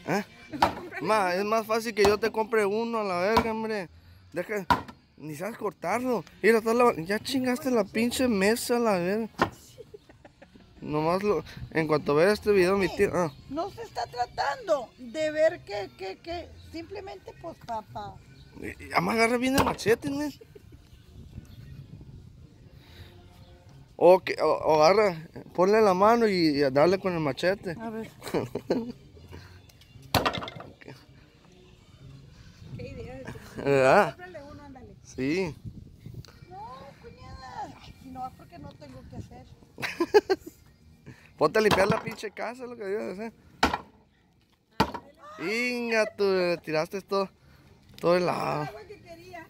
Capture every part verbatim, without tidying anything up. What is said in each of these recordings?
¿Eh? Ma, es más fácil que yo te compre uno a la verga, hombre. Deja, ni sabes cortarlo. Mira, está la- ya chingaste la pinche mesa a la verga. Nomás lo, en cuanto vea este video, mi tío. Ah. No se está tratando de ver que, que, que, simplemente pues papá. Ya me agarra bien el machete, ¿no? O, que, o, o agarra, ponle la mano y, y darle con el machete. A ver. Qué idea de tu ¿Verdad? Cómprale uno, ándale. Sí. No, cuñada. No, es porque no tengo que hacer. Ponte a limpiar la pinche casa, es lo que debes hacer. Inga, tú le tiraste todo, todo el lado. Agua que quería.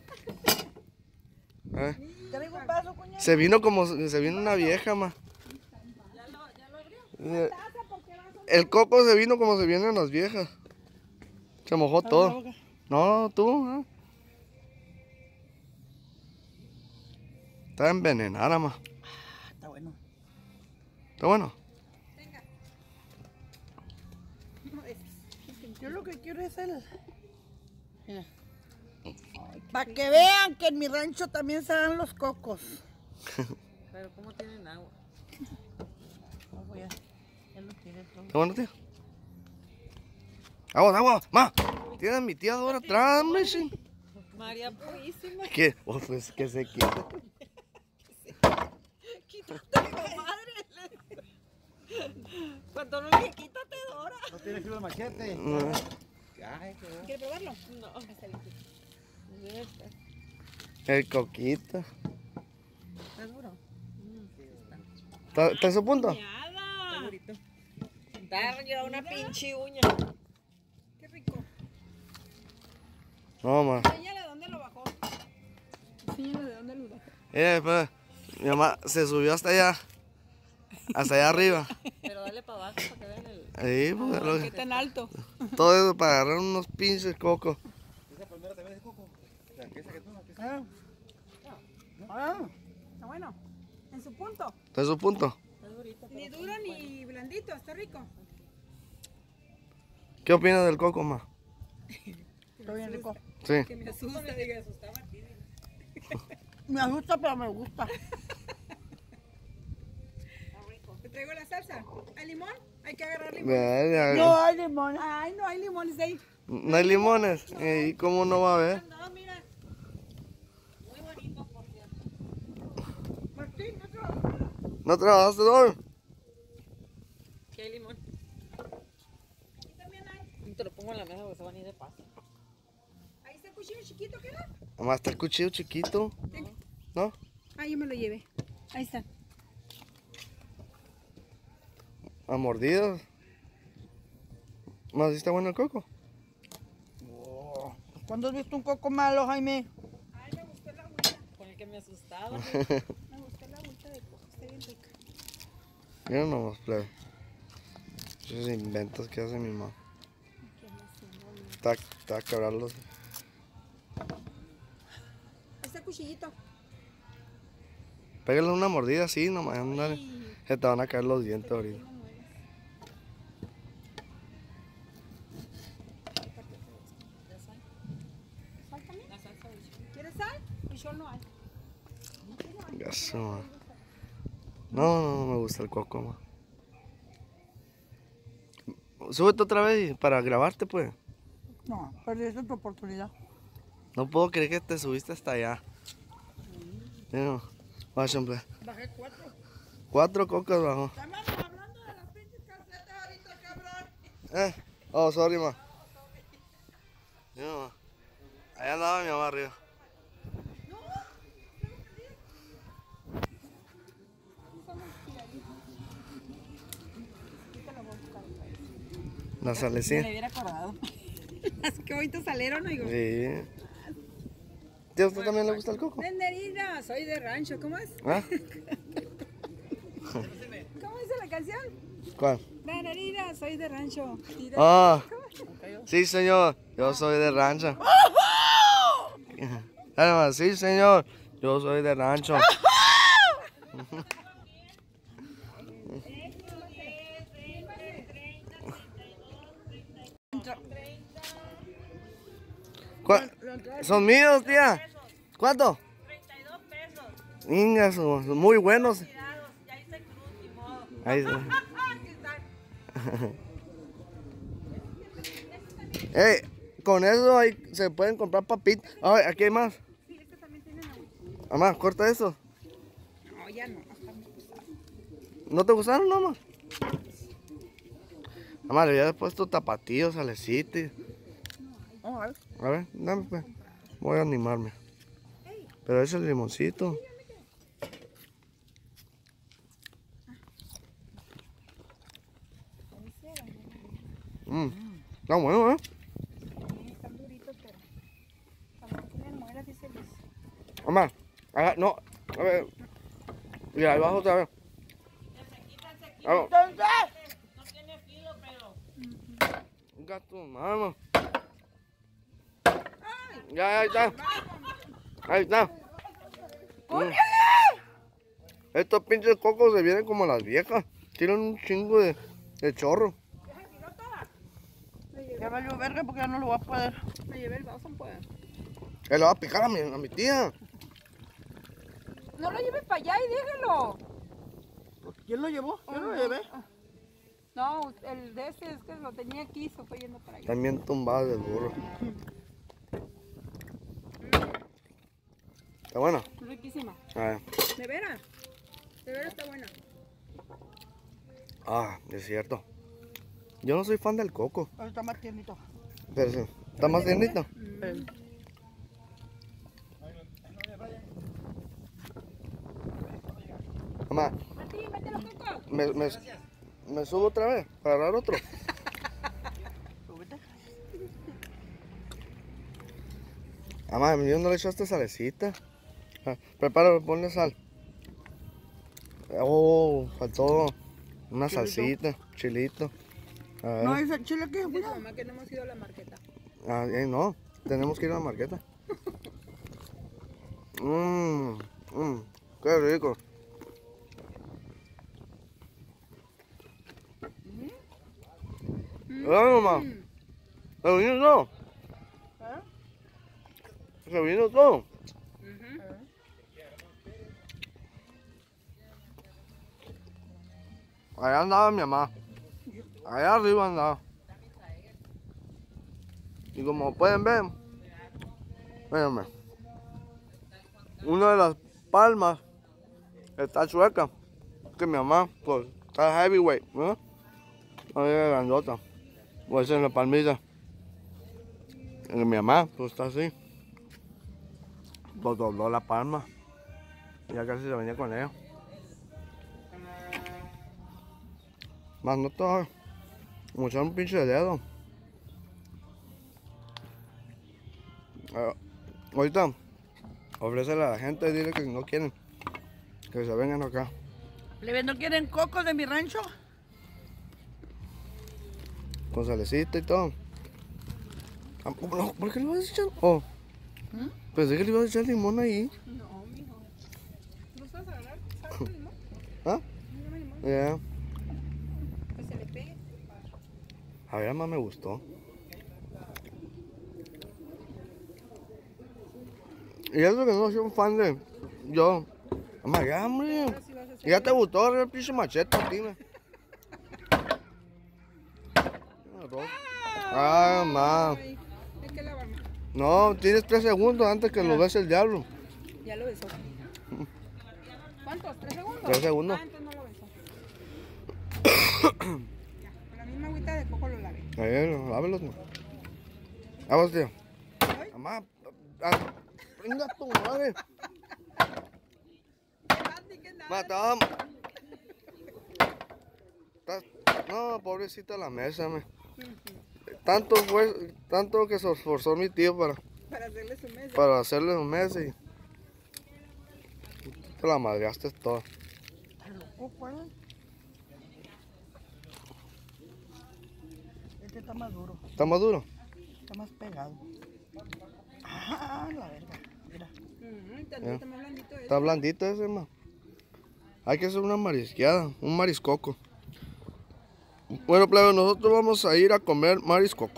¿Eh? ¿Traigo un vaso, cuñada? Se vino como, se vino una vieja, ma. ¿Ya lo, ya lo abrió? Eh, Taza, ¿por qué vaso? El coco se vino como se vienen las viejas. Se mojó todo. No, tú, ¿eh? Está envenenada, ma. Ah, está bueno. Está bueno. Venga. Yo lo que quiero es el... Para que vean que en mi rancho también se dan los cocos. Pero ¿cómo tienen agua? No voy a... Ya lo tiré todo. ¿Está bueno, tío? Agua, agua, ma. Tiene a mi tía Dora atrás, me sí. María Purísima. ¿Qué? Oh, pues que se quita. Quítate, comadre. Cuando no le quítate, Dora. No tiene filo el machete. No. Ay, qué bueno. ¿Quieres probarlo? No. Está bien. El coquito. ¿Está duro? ¿Está, está en su punto? Está durito. Dar ya una pinche uña. Qué rico. No, ma. Enséñale dónde lo bajó. Enséñale de dónde lo bajó. Eh, pues, mi mamá se subió hasta allá. Hasta allá arriba. Pero dale para abajo para que vean el... Ahí, pues, lo- ¿Qué tan alto? todo eso para agarrar unos pinches cocos. Esa primera también es coco. La que esa que tú, la que esa. Ah. Ah. Está bueno. En su punto. ¿Está en su punto? Ni duro ni blandito. Está rico. ¿Qué opinas del coco, ma? Está bien rico. Sí. Que me asusta. Diga, asustaba a ti. Me asusta, pero me gusta. Te traigo la salsa. ¿Hay limón? Hay que agarrar limón. Verga. No hay limón. Ay, no hay limones ahí. ¿No hay limones? ¿Y cómo no va a haber? No, mira. Muy bonito, por cierto. Martín, no trabajas. ¿No trabajaste hoy? ¿Qué hay limón? Aquí también hay. Y te lo pongo en la mesa porque se van a ir de paso. Ahí está el cuchillo chiquito, ¿qué era? Nomás está el cuchillo chiquito. ¿No? Ah, yo me lo llevé. Ahí está. A mordidas. ¿Más está bueno el coco? ¿Cuándo has visto un coco malo, Jaime? Ay, me gustó la agüita. Con el que me asustaba. Me gustó la agüita de coco. Está bien rica. Mira nomás, plebe. Esos inventos que hace mi mamá. Está, está a quebrarlos. Ahí está el cuchillito. Pégale una mordida así nomás, ándale. Se te van a caer los dientes ahorita. ¿Sal también? La salsa de huichol. ¿Quieres sal? Huichol no hay. Gaso, ma. No, no, no me gusta el coco, ma. Súbete otra vez y- para grabarte, pues. No, perdiste tu oportunidad. No puedo creer que te subiste hasta allá. No, vaya, hombre. Bajé cuatro. Cuatro cocos bajo. Estamos hablando de las pinches calcetas ahorita, cabrón. Eh, oh, sorry, ma. No, allá andaba mi mamá arriba. La Me salecilla. le hubiera acordado. Las que ahorita salieron, oigo. Sí. ¿Tío, a usted también le gusta el coco? Venderida, soy de rancho. ¿Cómo es? ¿Ah? ¿Cómo dice la canción? ¿Cuál? Venderida, soy de rancho. Tira- Ah, ¿Cómo? sí, señor. Yo soy de rancho. Además, sí, señor. Yo soy de rancho. ¿Cuál? Son míos, tía. ¿Cuánto? treinta y dos pesos. Inga, son son muy buenos. Ya hice cruz, ni modo. Ahí está. Ey, con eso ahí se pueden comprar papitas. Ay, aquí hay más. Sí, este también tiene agua. Mamá, corta eso. No, ya no. Está muy pesado. ¿No te gustaron, mamá? Mamá, le había puesto tapatíos, salecita. Oh, a ver. A ver, dame pues. Voy a animarme. Pero ese es el limoncito. Mmm, está bueno, ¿eh? Están duritos, pero tampoco tienen muelas, dice Luis. Mamá, ah, no, a ver. Mira, ahí bajo otra vez. Vamos. Entonces, No tiene filo, pero... Un gato, mamá. Ya, ahí está. Ahí está. Mm. Estos pinches cocos se vienen como las viejas. Tienen un chingo de, de chorro. ya valió verga porque ya no lo voy a poder. Me llevé el vaso, pues. Él lo va a picar a mi, a mi tía. No lo lleves para allá y déjalo. ¿Quién lo llevó? Yo lo llevé. No, el de ese es que lo tenía aquí, se fue yendo para allá. También tumbada del burro. ¿Está buena? Riquísima. A ver. ¿De veras? De veras está buena. Ah, es cierto. Yo no soy fan del coco. Ahí está más tiernito. Pero sí, está más tiernito. Eh, Mamá, Martín, mete los cocos. ¿me, me, me subo otra vez para agarrar otro? súbete. Mamá, yo no le echaste salecita. Ah, prepáralo, ponle sal. Oh, faltó una Chilito. salsita, chilito. A ver. No, ese chile que es Dice bueno. mamá que no hemos ido a la marqueta. Ah, eh, no, tenemos que ir a la marqueta. Mmm, mmm, qué rico. Ay, mamá, ¿se vino todo? ¿Eh? ¿Se vino todo? Allá andaba mi mamá. Allá arriba andaba. Y como pueden ver, véanme, una de las palmas está chueca. Que mi mamá, pues, está heavyweight, ¿no? Ahí es grandota. Pues en la palmita. Y mi mamá, pues está así. Pues dobló la palma. Ya casi se venía con ella. Más no todo. Como echar un pinche dedo. Eh, ahorita, ofrécele a la gente y dile que no quieren. Que se vengan acá. ¿Le no quieren cocos de mi rancho? Con salecita y todo. Ah, no, ¿por qué le vas a echar? Oh. Pensé que le ibas a echar limón ahí. No, mijo. ¿No sabes agarrar? ¿Sabes el limón? ¿Ah? Mira, limón. Ya. Que se le pegue. A ver, más me gustó. Y eso que no soy un fan de... Yo... Mamá, ya, hombre. Ahora sí vas a hacer. Ya te gustó el pinche machete, dime. Ah, mamá. Ay, hay que lavarme. No, tienes tres segundos antes que lo bese el diablo. Ya lo besó. ¿Cuántos? ¿Tres segundos? Tres segundos. Ah, entonces no lo besó. Ya, con la misma agüita de coco lo lavé. Ahí, lávelos, no. Vamos, tío. Mamá, ah, venga tu madre. Matamos. No, pobrecita la mesa, me. Tanto fue, tanto que se esforzó mi tío para, Para hacerle su mesa. para hacerle un mes y te la madreaste toda. Está loco, pues. Este está más duro. ¿Está más duro? Está más pegado. Ah, la verga. Mira. Mm, tantito más blandito Está blandito ese, ma. Hay que hacer una marisqueada, un mariscoco. Bueno, plebe, nosotros vamos a ir a comer mariscoco.